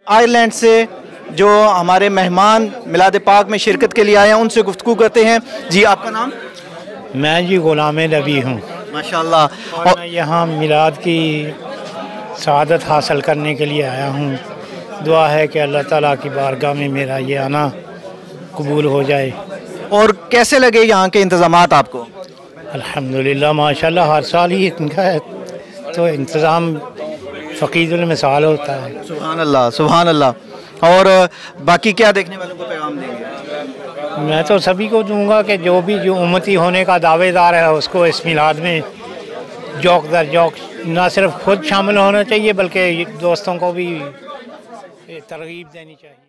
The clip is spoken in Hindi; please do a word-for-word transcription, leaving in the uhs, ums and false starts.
आयरलैंड से जो हमारे मेहमान मिलाद पाक में शिरकत के लिए आए हैं, उनसे गुफ्तगू करते हैं। जी, आपका नाम? मैं जी गुलाम नबी हूँ माशाल्लाह। और मैं यहाँ मिलाद की सआदत हासिल करने के लिए आया हूँ। दुआ है कि अल्लाह ताला की बारगाह में मेरा ये आना कबूल हो जाए। और कैसे लगे यहाँ के इंतज़ामात आपको? अल्हम्दुलिल्लाह माशाल्लाह, हर साल ही इनका है तो इंतज़ाम फ़कीदुल मिसाल होता है। सुभान अल्लाह, सुभान अल्लाह। और बाकी क्या देखने वालों को पैगाम देंगे? मैं तो सभी को दूंगा कि जो भी जो उम्मती होने का दावेदार है उसको इस मिलाद में जौक दर जौक न सिर्फ खुद शामिल होना चाहिए बल्कि दोस्तों को भी तरगीब देनी चाहिए।